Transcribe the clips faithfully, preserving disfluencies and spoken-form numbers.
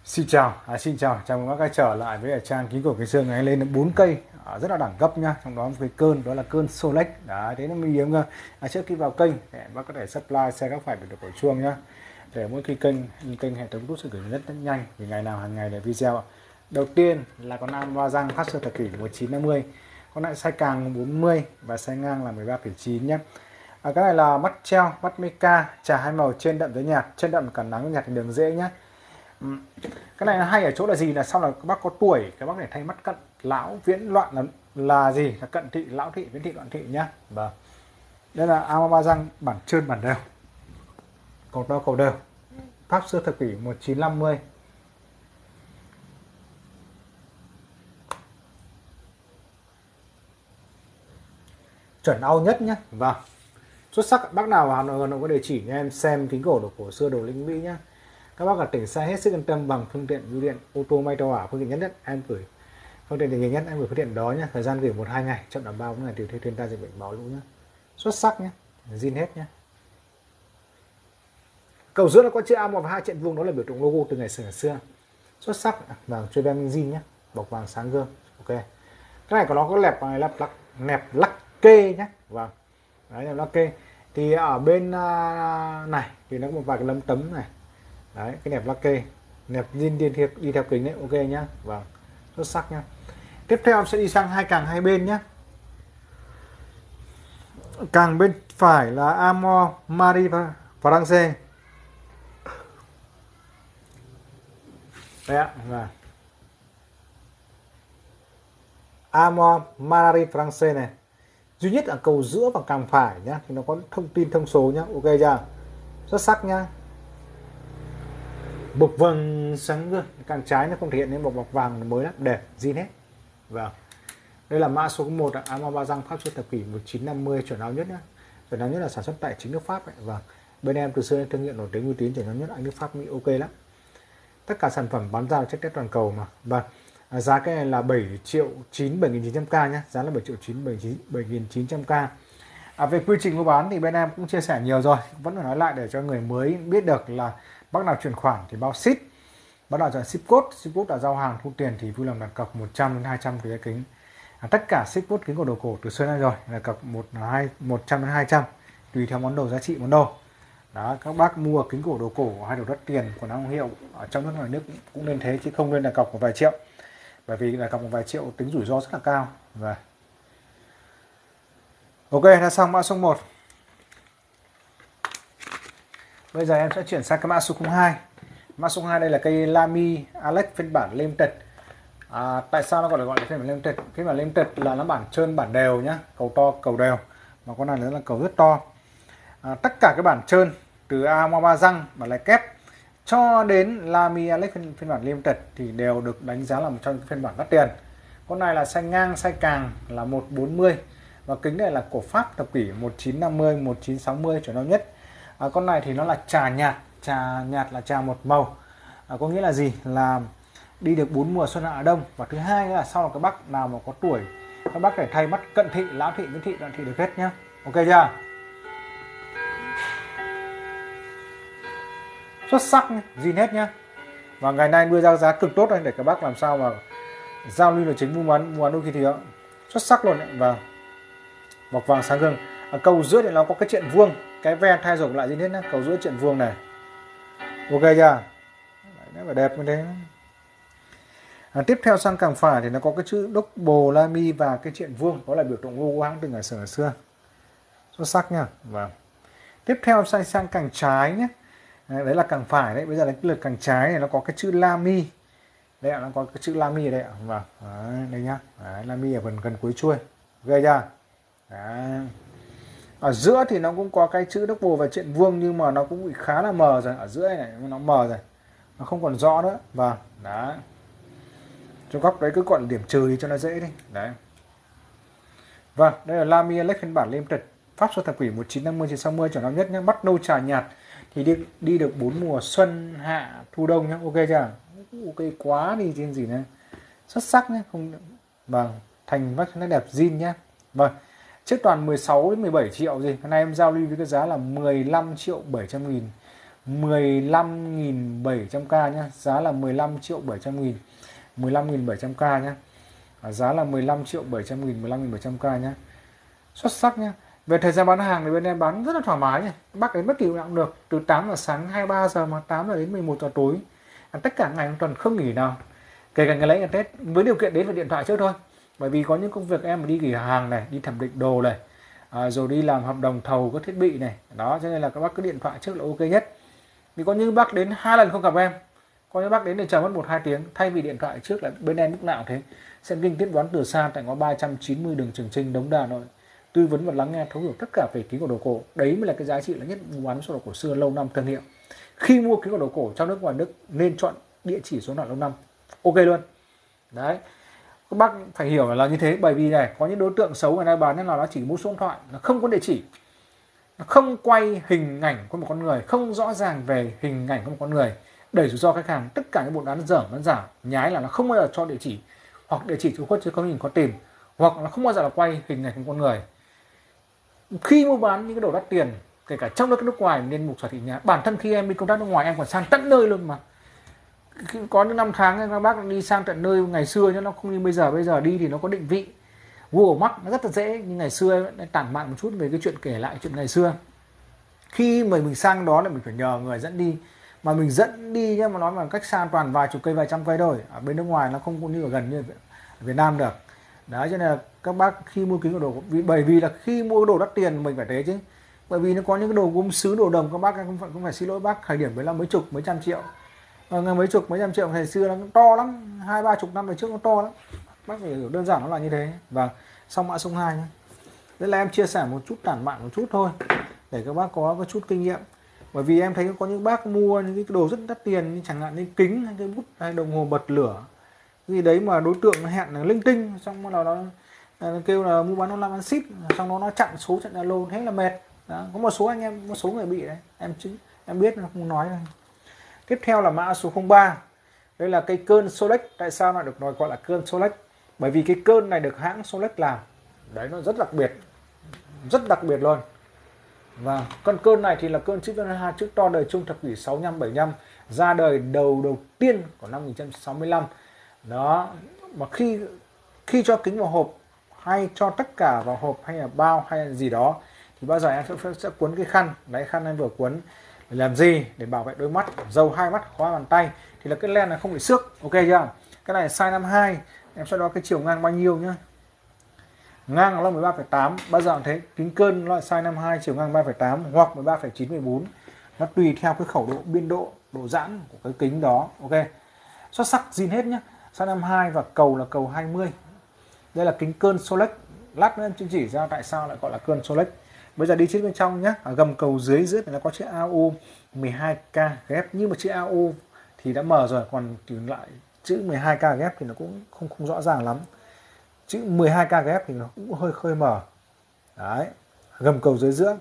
Xin chào, à, xin chào, chào mừng các bạn trở lại với trang kính của cái xương này lên đến bốn cây, à, rất là đẳng cấp nhá. Trong đó một cái cơn đó là cơn Solex. Đấy, thế nó mới hiếm cơ. À, trước khi vào kênh để bác có thể supply xe các phải được cổ chuông nhá. Để mỗi khi kênh kênh hệ thống rút sự gửi rất, rất nhanh vì ngày nào hàng ngày để video. Đầu tiên là con am ba răng phát sơ thập kỷ một chín năm mươi, con lại size càng bốn mươi và size ngang là mười ba phẩy chín nhé. À, cái này là mắt treo, mắt Meca, trà hai màu, trên đậm với nhạt, trên đậm cả nắng nhạt thì đường dễ nhé. Cái này hay ở chỗ là gì, là sau là các bác có tuổi các bác để thay mắt cận lão viễn loạn là là gì, là cận thị, lão thị, viễn thị, loạn thị nhá. Vâng, đây là am ba răng bản trơn bản đều, cầu to cầu đều, pháp xưa thập kỷ một chín năm mươi. Chuẩn Âu nhất nhé. Vâng, xuất sắc. Bác nào vào Hà Nội có địa chỉ em xem kính cổ đồ cổ xưa đồ linh Mỹ nhá. Các bác ở tỉnh xa hết sức yên tâm bằng phương tiện bưu điện ô tô may tàu hỏa, phương tiện nhất nhất em gửi phương tiện nhanh nhất em gửi phương tiện đó nhé. Thời gian gửi một hai ngày, chậm đảm bảo ngày điều thiên tai dịch bệnh báo lũ nhé. Xuất sắc nhé, zin hết nhé. Cầu giữa nó có chữ A một và hai trận vuông, đó là biểu tượng logo từ ngày xưa xưa. Xuất sắc. Vàng chơi ben zin nhé, bọc vàng sáng gương. Ok, cái này của nó có lẹp này, lẹp lắc nẹp lắc kê nhé. Vâng, đấy là lắc kê. Thì ở bên này thì nó có một vài cái lấm tấm này. Đấy, cái nẹp lắc kê, nẹp zin đi theo, đi theo kính đấy. Ok nhá. Vâng, xuất sắc nhá. Tiếp theo sẽ đi sang hai càng hai bên nhé. Càng bên phải là Amor Marie France. Đấy ạ. Vâng, Amor Marie France này duy nhất ở cầu giữa và càng phải nhá, thì nó có thông tin thông số nhá. Ok chưa, xuất sắc nhá. Bọc vàng sáng gương, càng trái nó không thể hiện nên bọc bọc vàng mới lắm, đẹp zin hết. Vâng, đây là mã số một Amor ba răng pháp xưa thập kỷ một chín năm mươi, chuẩn áo nhất nhé. Chuẩn áo nhất là sản xuất tại chính nước Pháp ấy. Vâng, bên em từ xưa thương hiệu nổi tiếng uy tín, chuẩn áo nhất anh nước Pháp Mỹ, ok lắm. Tất cả sản phẩm bán ra check test toàn cầu mà. Vâng, à, giá cái này là bảy triệu chín, bảy nghìn chín trăm k nhé, giá là bảy triệu chín, bảy nghìn chín trăm k. À, về quy trình mua bán thì bên em cũng chia sẻ nhiều rồi, vẫn phải nói lại để cho người mới biết được là bác nào chuyển khoản thì bao ship, bác nào chọn ship code, ship code là giao hàng thu tiền thì vui lòng đặt cọc một trăm đến hai trăm cái kính. À, tất cả ship code kính của đồ cổ từ xưa nay rồi là cọc một hai một trăm đến hai trăm tùy theo món đồ, giá trị món đồ. Đó, các bác mua kính cổ đồ cổ hay đồ đắt tiền của năng hiệu ở trong nước ngoài nước cũng nên thế, chứ không nên là cọc một vài triệu, bởi vì là cọc một vài triệu tính rủi ro rất là cao. Và ok, là xong mã số một. Bây giờ em sẽ chuyển sang cái mã số hai. Mã số hai đây là cây Lamy Alex phiên bản Limited. À, tại sao nó gọi là gọi là phiên bản Limited? Phiên bản Limited là nó bản trơn bản đều nhá, cầu to cầu đều, mà con này là cầu rất to. À, tất cả cái bản trơn từ Amor ba răng, bản lái kép cho đến Lamy Alex phiên, phiên bản Limited thì đều được đánh giá là một trong những phiên bản đắt tiền. Con này là size ngang, size càng là một bốn mươi và kính này là của Pháp thập kỷ một chín năm mươi, một chín sáu mươi chuẩn áo nhất. À, con này thì nó là trà nhạt, trà nhạt là trà một màu. À, có nghĩa là gì, là đi được bốn mùa xuân hạ đông. Và thứ hai là sau là các bác nào mà có tuổi, các bác phải thay mắt cận thị, lão thị, viễn thị, đoạn thị được hết nhá. Ok chưa, xuất sắc zin hết nhá. Và ngày nay đưa ra giá cực tốt đây để các bác làm sao mà giao lưu là chính, mua bán mua bán đôi khi thì đó xuất sắc luôn đấy. Và bọc vàng sáng gương. Ở cầu giữa thì nó có cái chuyện vuông, cái ve thay rồi lại zin hết nhá. Cầu giữa chuyện vuông này, ok chưa, nó phải đẹp như thế. À, tiếp theo sang càng phải thì nó có cái chữ Double Lamy và cái chuyện vuông, đó là biểu tượng logo hãng từ ngày xưa ngày xưa, xuất sắc nha. Và tiếp theo sang sang càng trái nhé, đấy là càng phải đấy. Bây giờ là cái lượt càng trái này nó có cái chữ Lamy, đây là nó có cái chữ Lamy ở đây ạ. Và đây nhá, đấy, Lamy ở gần gần cuối chuôi, ghê chưa. Đấy. Ở giữa thì nó cũng có cái chữ double và chuyện vuông, nhưng mà nó cũng bị khá là mờ rồi, ở giữa này nó mờ rồi, nó không còn rõ nữa. Và đấy, trong góc đấy cứ gọi là điểm trừ đi cho nó dễ đi. Đấy, vâng, đây là Lamy Alex phiên bản Limited, Pháp số thập kỷ một chín năm mươi, một chín sáu mươi chuẩn áo nhất nhé. Mắt nâu trà nhạt thì đi đi được bốn mùa xuân hạ thu đông nhé. Ok chưa, ok quá đi trên gì nữa, xuất sắc nhé. Không, vâng, thành vách nó đẹp zin nhé. Vâng, chiếc toàn mười sáu đến mười bảy triệu gì, hôm nay em giao lưu với cái giá là mười lăm triệu bảy trăm nghìn mười lăm nghìn bảy trăm k nhá, giá là mười lăm triệu bảy trăm nghìn, mười lăm nghìn bảy trăm k nhá. À, giá là mười lăm triệu bảy trăm nghìn, mười lăm nghìn bảy trăm k nhá. Xuất sắc nhá. Về thời gian bán hàng thì bên em bán rất là thoải mái nhá. Bác đến bất kỳ lúc nào cũng được, từ tám giờ sáng hai mươi ba giờ mà tám giờ đến mười một giờ tối. À, tất cả ngày trong tuần không nghỉ nào. Kể cả ngày lễ ngày Tết, với điều kiện đến với điện thoại trước thôi. Bởi vì có những công việc em đi gửi hàng này, đi thẩm định đồ này, à, rồi đi làm hợp đồng thầu các thiết bị này. Đó, cho nên là các bác cứ điện thoại trước là ok nhất. Vì có những bác đến hai lần không gặp em, có những bác đến để chờ mất một hai tiếng, thay vì điện thoại trước là bên em lúc nào thế sẽ kinh tiếp đoán từ xa tại ngõ ba trăm chín mươi đường Trường Chinh, Đống Đa, Hà Nội, tư vấn và lắng nghe thấu hiểu tất cả về kính của đồ cổ. Đấy mới là cái giá trị lớn nhất mua bán số đồ cổ xưa lâu năm thương hiệu. Khi mua kính của đồ cổ trong nước ngoài nước nên chọn địa chỉ số điện lâu năm, ok luôn. Đấy, các bác phải hiểu là như thế, bởi vì này có những đối tượng xấu người ta bán nên là nó chỉ mua số điện thoại, nó không có địa chỉ, nó không quay hình ảnh của một con người, không rõ ràng về hình ảnh của một con người, đẩy rủi ro khách hàng. Tất cả những bộ án dởm bán giả nhái là nó không bao giờ cho địa chỉ, hoặc địa chỉ chủ khuất chứ không nhìn có tìm, hoặc nó không bao giờ là quay hình ảnh của con người. Khi mua bán những cái đồ đắt tiền, kể cả trong nước nước ngoài nên mục sở thị nhà. Bản thân khi em đi công tác nước ngoài em còn sang tận nơi luôn mà. Có những năm tháng các bác đi sang tận nơi ngày xưa chứ nó không như bây giờ. Bây giờ đi thì nó có định vị Google Maps, nó rất là dễ. Nhưng ngày xưa ấy, tản mạn một chút về cái chuyện kể lại chuyện ngày xưa. Khi mà mình sang đó là mình phải nhờ người dẫn đi, mà mình dẫn đi nhá, mà nói mà cách xa toàn vài chục cây vài trăm cây thôi. Ở bên nước ngoài nó không cũng như ở gần như ở Việt Nam được. Đấy, cho nên là các bác khi mua kính của đồ, bởi vì là khi mua đồ đắt tiền mình phải thế chứ, bởi vì nó có những cái đồ gốm sứ đồ đồng các bác không phải cũng phải xin lỗi bác, thời điểm đấy là mấy chục mấy trăm triệu, và mấy chục mấy trăm triệu thời xưa nó to lắm, hai ba chục năm về trước nó to lắm, bác phải hiểu đơn giản nó là như thế. Và xong mã số hai nhé, đây là em chia sẻ một chút tản mạn một chút thôi để các bác có, có chút kinh nghiệm, bởi vì em thấy có những bác mua những cái đồ rất đắt tiền như chẳng hạn như kính hay cái bút hay đồng hồ bật lửa gì đấy mà đối tượng nó hẹn là linh tinh, xong rồi nó, nó kêu là mua bán online bán ship, xong đó nó chặn số chặn Zalo, thế là mệt. Đó, có một số anh em, một số người bị đấy, em chứ em biết nó không nói đâu. Tiếp theo là mã số không ba, đây là cây cơn Solex. Tại sao lại được nói gọi là cơn Solex? Bởi vì cái cơn này được hãng Solex làm, đấy nó rất đặc biệt, rất đặc biệt luôn. Và con cơn này thì là cơn chữ hai chữ to đời Trung thập kỷ sáu năm bảy năm, ra đời đầu đầu tiên của năm một nghìn chín trăm sáu mươi lăm. Đó, mà khi khi cho kính vào hộp hay cho tất cả vào hộp hay là bao hay là gì đó thì bao giờ em sẽ, sẽ cuốn cái khăn đấy, khăn em vừa cuốn để làm gì? Để bảo vệ đôi mắt, dầu hai mắt, khóa bàn tay thì là cái len này không bị xước, ok chưa? Cái này size năm hai, em sẽ đo cái chiều ngang bao nhiêu nhá. Ngang là mười ba phẩy tám, bao giờ cũng thế, kính cơn loại size năm hai chiều ngang ba phẩy tám hoặc mười ba phẩy chín mười bốn, nó tùy theo cái khẩu độ, biên độ, độ giãn của cái kính đó, ok. Xuất sắc zin hết nhá. Size năm hai và cầu là cầu hai mươi. Đây là kính cơn Solex. Lát nữa em chỉ ra tại sao lại gọi là cơn Solex. Bây giờ đi chiếc bên trong nhé. Ở gầm cầu dưới dưới này nó có chữ a o mười hai K ghép, nhưng mà chữ a o thì đã mờ rồi, còn lại chữ mười hai K ghép thì nó cũng không không rõ ràng lắm. Chữ mười hai K ghép thì nó cũng hơi hơi mờ. Đấy, gầm cầu dưới giữa.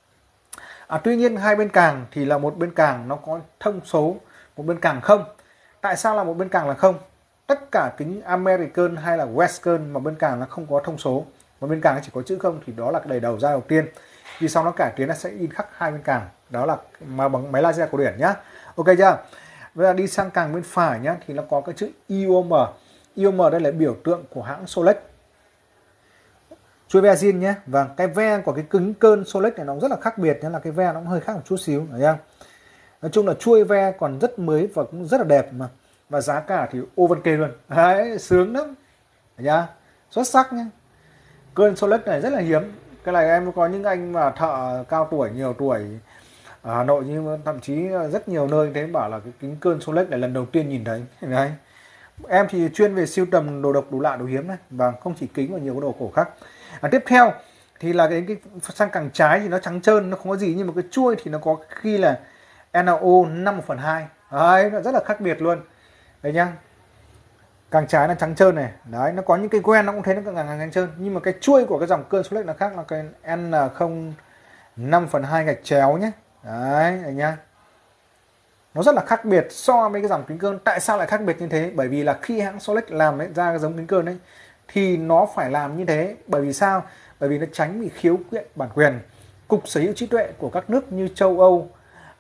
À, tuy nhiên hai bên càng thì là một bên càng nó có thông số, một bên càng không. Tại sao là một bên càng là không? Tất cả kính American hay là Western mà bên càng nó không có thông số, mà bên càng nó chỉ có chữ không thì đó là cái đầy đầu ra đầu tiên. Vì sau nó cải tiến nó sẽ in khắc hai bên càng. Đó là mà bằng máy laser cổ điển nhá. Ok chưa? Bây giờ đi sang càng bên phải nhá thì nó có cái chữ i o em. i o em đây là biểu tượng của hãng Solex. Chuôi ve zin nhé. Và cái ve của cái kính cơn Solex này nó rất là khác biệt nhé, là cái ve nó cũng hơi khác một chút xíu, thấy không? Nói chung là chuôi ve còn rất mới và cũng rất là đẹp mà. Và giá cả thì ô vân kê luôn. Đấy, sướng lắm. Thấy nhá? Xuất sắc nhé. Cơn Solex này rất là hiếm. Cái này em có những anh mà thợ cao tuổi, nhiều tuổi ở Hà Nội, nhưng thậm chí rất nhiều nơi thế bảo là cái kính cơn Solex này lần đầu tiên nhìn thấy. Đấy. Em thì chuyên về sưu tầm đồ độc, đồ lạ, đồ hiếm này, và không chỉ kính mà nhiều cái đồ cổ khác. À, tiếp theo thì là cái, cái sang càng trái thì nó trắng trơn, nó không có gì, nhưng mà cái chuôi thì nó có khi là en o năm một phần hai. Đấy, nó rất là khác biệt luôn. Đấy nhá. Càng trái là trắng trơn này. Đấy, nó có những cái quen nó cũng thấy nó càng càng trắng trơn, nhưng mà cái chuôi của cái dòng cơn Solex nó khác, là cái en không năm phần hai gạch chéo nhé. Đấy, đấy nhá. Nó rất là khác biệt so với cái dòng kính cơn. Tại sao lại khác biệt như thế? Bởi vì là khi hãng Solex làm đấy, ra cái giống kính cơn đấy thì nó phải làm như thế. Bởi vì sao? Bởi vì nó tránh bị khiếu kiện bản quyền. Cục Sở hữu trí tuệ của các nước như châu Âu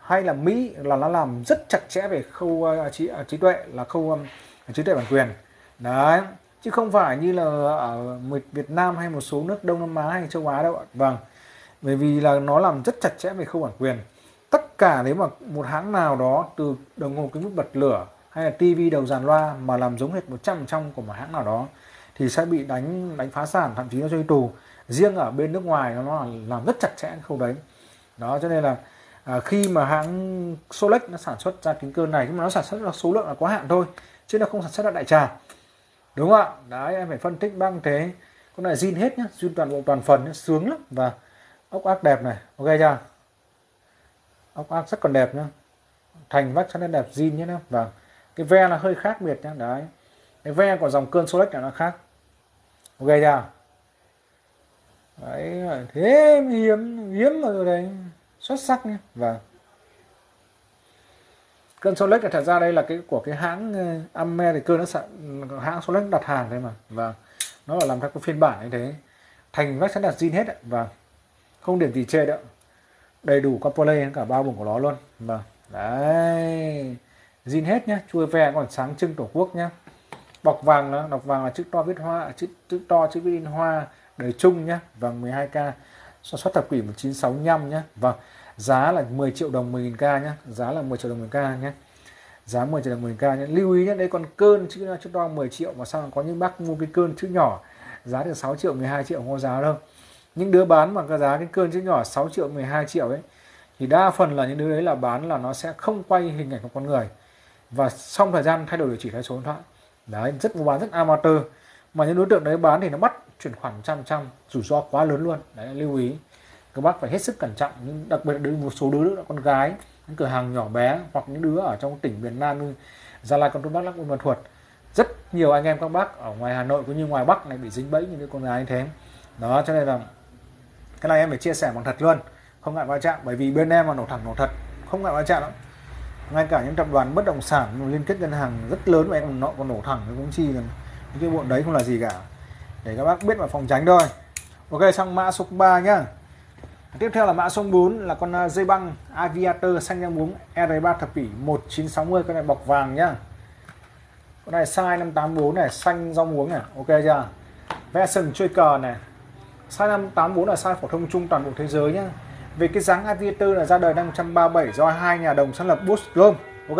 hay là Mỹ là nó làm rất chặt chẽ về khâu uh, trí, uh, trí tuệ, là khâu um, trí tuệ bản quyền đấy, chứ không phải như là ở Việt Nam hay một số nước Đông Nam Á hay châu Á đâu ạ. Vâng, bởi vì là nó làm rất chặt chẽ về khâu bản quyền. Tất cả nếu mà một hãng nào đó từ đồng hồ kính bút bật lửa hay là tivi đầu dàn loa mà làm giống hệt một trăm phần trăm của một hãng nào đó thì sẽ bị đánh đánh phá sản, thậm chí nó cho đi tù. Riêng ở bên nước ngoài nó làm rất chặt chẽ cái khâu đấy. Đó cho nên là à, khi mà hãng Solex nó sản xuất ra kính cơn này, nhưng mà nó sản xuất ra số lượng là có hạn thôi, chứ nó không sản xuất ra đại trà. Đúng không ạ? Đấy, em phải phân tích băng thế. Con này zin hết nhá, zin toàn bộ toàn phần nhá, sướng lắm. Và ốc ác đẹp này, ok chưa? Ốc ác rất còn đẹp nhá, thành vách rất là đẹp, zin nhé. Và cái ve là hơi khác biệt nhá. Đấy, cái ve của dòng cơn Solex là nó khác, ok chưa? Đấy, thế hiếm hiếm rồi đấy, xuất sắc nhé. Và cơn Solex là thật ra đây là cái của cái hãng Amer, thì cơn nó sản, hãng Solex đặt hàng đấy mà. Và nó là làm theo cái phiên bản như thế, thành vách sẽ đặt zin hết. Và không điểm gì chê đâu, đầy đủ Capolet cả ba vùng của nó luôn. Và đấy, zin hết nhá, chui ve còn sáng trưng Tổ quốc nhá. Bọc vàng đó, bọc vàng là chữ to viết hoa, chữ chữ to chữ viết in hoa, đời chung nhá. Vàng mười hai K, sản xuất thập kỷ một nghìn chín trăm sáu mươi lăm nhá. Vâng, giá là mười triệu đồng mười nghìn K nhá, giá là mười triệu đồng mười K nhá. Giá mười triệu đồng mười K nhá. Lưu ý nhé, đây còn cơn chữ chữ to mười triệu mà sao có những bác mua cái cơn chữ nhỏ giá từ sáu triệu mười hai triệu không có giá đâu. Những đứa bán mà cái giá cái cơn chữ nhỏ sáu triệu mười hai triệu ấy thì đa phần là những đứa đấy là bán là nó sẽ không quay hình ảnh của con người, và xong thời gian thay đổi địa chỉ thay số điện thoại. Đấy, rất mua bán rất amateur, mà những đối tượng đấy bán thì nó bắt chuyển khoản trăm trăm, rủi ro quá lớn luôn. Đấy, lưu ý các bác phải hết sức cẩn trọng. Nhưng đặc biệt là một số đứa là con gái, những cửa hàng nhỏ bé hoặc những đứa ở trong tỉnh miền Nam như Gia Lai, Con Tum, Đắk Lắk, Buôn Ma Thuột, rất nhiều anh em các bác ở ngoài Hà Nội cũng như ngoài Bắc này bị dính bẫy những đứa con gái như thế. Đó cho nên là cái này em phải chia sẻ bằng thật luôn, không ngại va chạm, bởi vì bên em mà nổ thẳng nổ thật, không ngại va chạm lắm. Ngay cả những tập đoàn bất động sản liên kết ngân hàng rất lớn mà em còn nọ còn nổ thẳng, cũng chi là những cái bọn đấy không là gì cả, để các bác biết và phòng tránh thôi. Ok, sang mã số ba nhá. Tiếp theo là mã số bốn là con dây băng Aviator xanh rau muống R ba thập kỷ một chín sáu không, con này bọc vàng nhá. Con này size năm tám bốn này, xanh rau muống này, ok chưa? Ve sừng chơi cờ này. Size năm tám bốn là size phổ thông chung toàn bộ thế giới nhá. Về cái dáng Aviator là ra đời năm một trăm ba mươi bảy do hai nhà đồng sáng lập Bosch Chrome. Ok.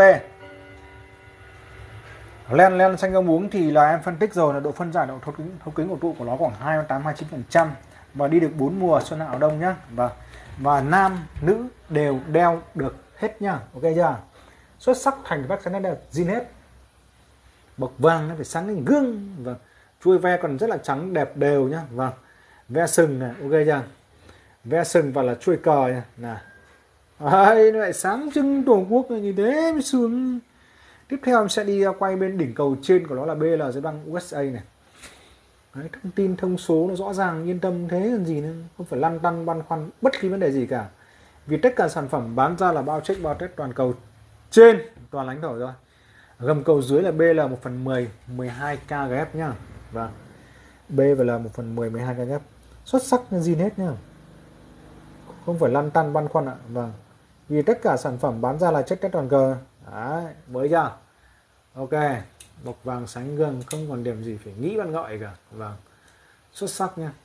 Len len xanh rau muống thì là em phân tích rồi, là độ phân giải, độ thấu kính, thấu kính của tụ của nó khoảng hai mươi tám hai mươi chín phần trăm và đi được bốn mùa xuân hạ đông nhá. Và và nam nữ đều đeo được hết nhá. Ok chưa? Xuất sắc, thành vách sáng đẹp, zin hết. Bọc vàng nó phải sáng lên gương, và chuôi ve còn rất là trắng đẹp đều nhá. Vâng. Ve sừng này, ok chưa? Ve sừng và là chuôi cờ này, nè. Đấy, nó lại sáng trưng Tổ quốc như thế mới sướng. Tiếp theo em sẽ đi quay bên đỉnh cầu trên của nó là B L dây băng u ét a này. Đấy, thông tin thông số nó rõ ràng, yên tâm thế còn gì nữa, không phải lăn tăn băn khoăn bất kỳ vấn đề gì cả. Vì tất cả sản phẩm bán ra là bao check bao test toàn cầu trên toàn lãnh thổ rồi. Gầm cầu dưới là B L một phần mười, mười hai K ghép nhá. Vâng. B và L một phần mười, mười hai K ghép. Xuất sắc như zin hết nhá. Không phải lăn tăn băn khoăn ạ. Vâng. Vì tất cả sản phẩm bán ra là check test toàn cầu. Đấy, mới chưa? Ok. Bọc vàng sáng gương, không còn điểm gì phải nghĩ ban gọi cả. Vâng. Xuất sắc nha.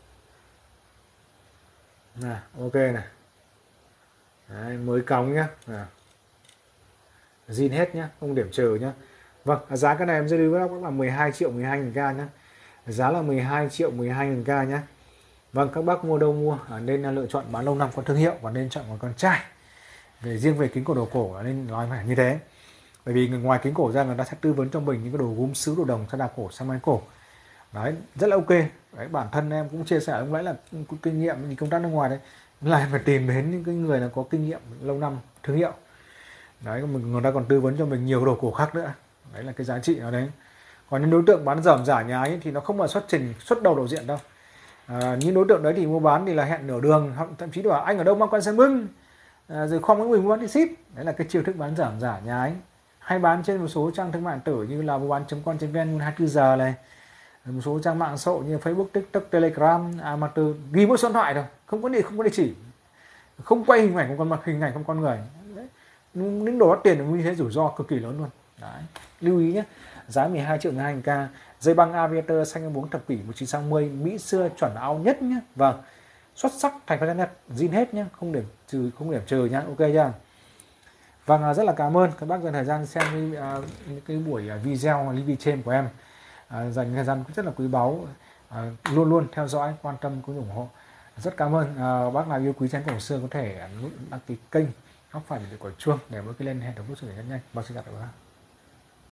Nè, ok này. Đấy, mới cóng nhá. Nè. Zin hết nhá, không điểm trừ nhá. Vâng, giá cái này em review với các bạn mười hai triệu mười hai nghìn K nhá. Giá là mười hai triệu mười hai nghìn K nhá. Vâng, các bác mua đâu mua nên lựa chọn bán lâu năm có thương hiệu và nên chọn một con trai. Về riêng về kính cổ đồ cổ nên nói phải như thế. Bởi vì người ngoài kính cổ ra người ta sẽ tư vấn cho mình những cái đồ gốm sứ, đồ đồng, sa đa cổ, sa mai cổ. Đấy, rất là ok. Đấy, bản thân em cũng chia sẻ lúc nãy là kinh nghiệm công tác nước ngoài đấy, là phải tìm đến những cái người là có kinh nghiệm lâu năm thương hiệu. Đấy, người ta còn tư vấn cho mình nhiều đồ cổ khác nữa. Đấy là cái giá trị ở đấy. Còn những đối tượng bán dởm giả nhái thì nó không là xuất trình xuất đầu đầu diện đâu. À, những đối tượng đấy thì mua bán thì là hẹn nửa đường, hoặc thậm chí bảo anh ở đâu mang quan xem bưng, à, rồi không có người mua bán thì ship. Đấy là cái chiêu thức bán dởm giả nhái hay bán trên một số trang thương mại điện tử như là mua bán chấm com chấm vn hai mươi tư giờ này, một số trang mạng xã hội như Facebook, TikTok, Telegram, amateur, ghi mỗi số điện thoại thôi, không có địa không có địa chỉ, không quay hình ảnh của con mặt hình ảnh không con người. Đấy. những đồ đắt tiền như thế rủi ro cực kỳ lớn luôn. Đấy. Lưu ý nhé, giá mười hai triệu mười hai nghìn k, dây băng Aviator xanh bốn thập kỷ một chín sáu mươi, Mỹ xưa chuẩn áo nhất nhé. Vâng, xuất sắc, thành phần net, zin hết nhé, không điểm trừ, không điểm trừ nhá, ok chưa? Vâng, rất là cảm ơn các bác dành thời gian xem những uh, cái buổi uh, video review trên của em, uh, dành thời gian rất là quý báu, uh, luôn luôn theo dõi, quan tâm cũng ủng hộ. Rất cảm ơn. Uh, bác nào yêu quý channel của Sương có thể đăng ký kênh, góc phải để quả chuông để mỗi cái lên hệ thống sự nhanh nhanh. Vâng, xin chào các bạn.